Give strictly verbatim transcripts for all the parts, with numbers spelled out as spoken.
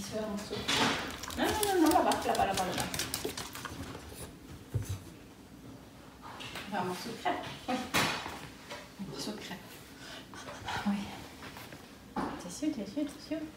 Tu veux un morceau? Non, non, non, non, là-bas, là-bas, là-bas, là-bas. Tu veux un morceau de crêpe? Oui. Un morceau de crêpe. Oui. T'es sûr, t'es sûr, t'es sûr?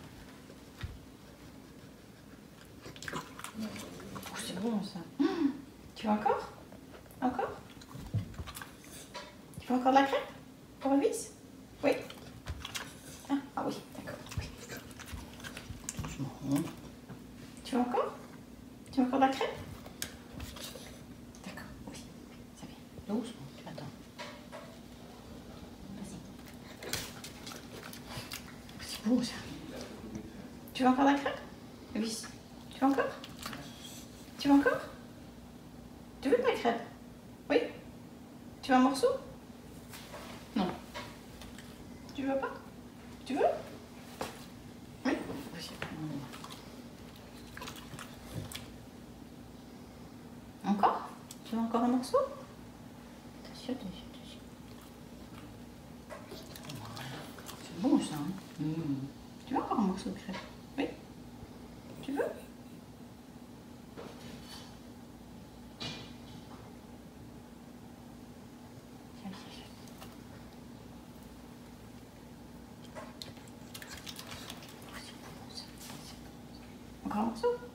Oh, c'est bon ça. Mmh. Tu veux encore? Encore? Tu veux encore de la crêpe? Pour le vis? Oui. Ah, ah oui, d'accord. Oui. Doucement. Tu veux encore? Tu veux encore de la crêpe? D'accord, oui. Ça vient. Doucement, tu attends. Vas-y. C'est bon ça. Tu veux encore de la crêpe? Le vis. Tu veux encore? Tu veux encore? Tu veux de la crêpe? Oui. Tu veux un morceau? Non. Tu veux pas? Tu veux? Oui. Encore? Tu veux encore un morceau? T'es sûr, t'es sûr, t'es sûr. C'est bon ça, hein? Mmh. Tu veux encore un morceau de crêpe? Oui. Tu veux? Encore un morceau?